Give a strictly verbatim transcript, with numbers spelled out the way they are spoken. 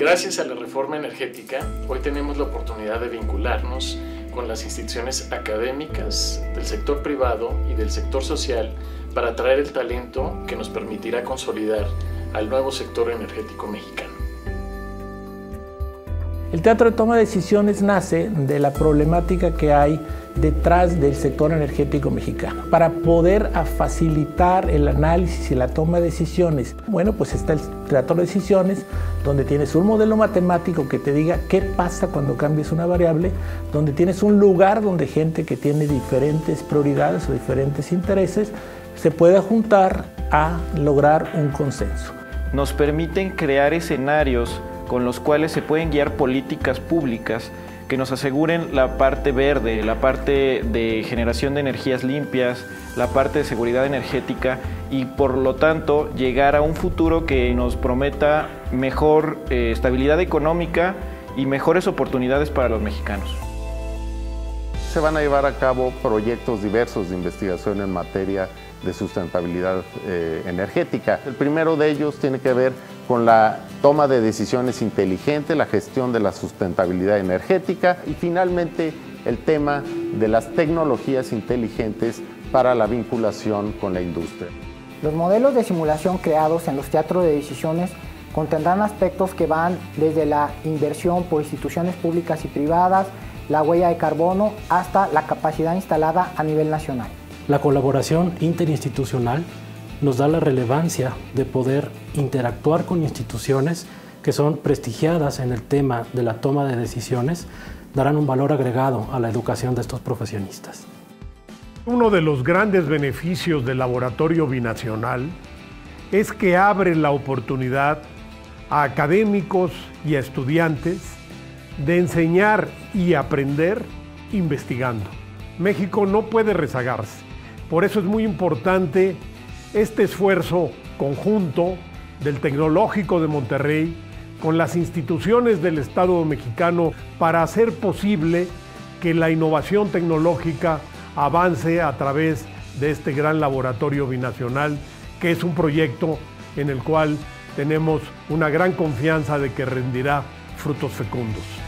Gracias a la reforma energética, hoy tenemos la oportunidad de vincularnos con las instituciones académicas, del sector privado y del sector social para atraer el talento que nos permitirá consolidar al nuevo sector energético mexicano. El Teatro de Toma de Decisiones nace de la problemática que hay detrás del sector energético mexicano. Para poder facilitar el análisis y la toma de decisiones, bueno, pues está el Teatro de Decisiones, donde tienes un modelo matemático que te diga qué pasa cuando cambias una variable, donde tienes un lugar donde gente que tiene diferentes prioridades o diferentes intereses se pueda juntar a lograr un consenso. Nos permiten crear escenarios con los cuales se pueden guiar políticas públicas que nos aseguren la parte verde, la parte de generación de energías limpias, la parte de seguridad energética y por lo tanto llegar a un futuro que nos prometa mejor eh, estabilidad económica y mejores oportunidades para los mexicanos. Se van a llevar a cabo proyectos diversos de investigación en materia de sustentabilidad eh, energética. El primero de ellos tiene que ver con la toma de decisiones inteligente, la gestión de la sustentabilidad energética y finalmente el tema de las tecnologías inteligentes para la vinculación con la industria. Los modelos de simulación creados en los teatros de decisiones contendrán aspectos que van desde la inversión por instituciones públicas y privadas, la huella de carbono, hasta la capacidad instalada a nivel nacional. La colaboración interinstitucional nos da la relevancia de poder interactuar con instituciones que son prestigiadas en el tema de la toma de decisiones, darán un valor agregado a la educación de estos profesionistas. Uno de los grandes beneficios del laboratorio binacional es que abre la oportunidad a académicos y a estudiantes de enseñar y aprender investigando. México no puede rezagarse, por eso es muy importante este esfuerzo conjunto del Tecnológico de Monterrey con las instituciones del Estado mexicano para hacer posible que la innovación tecnológica avance a través de este gran laboratorio binacional, que es un proyecto en el cual tenemos una gran confianza de que rendirá frutos fecundos.